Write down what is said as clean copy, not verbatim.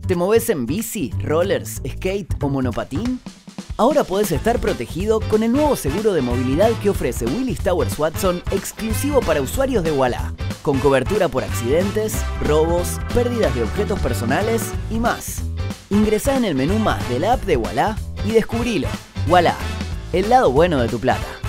¿Te movés en bici, rollers, skate o monopatín? Ahora podés estar protegido con el nuevo seguro de movilidad que ofrece Willis Towers Watson, exclusivo para usuarios de Ualá, con cobertura por accidentes, robos, pérdidas de objetos personales y más. Ingresá en el menú Más de la app de Ualá y descubrilo. Ualá, el lado bueno de tu plata.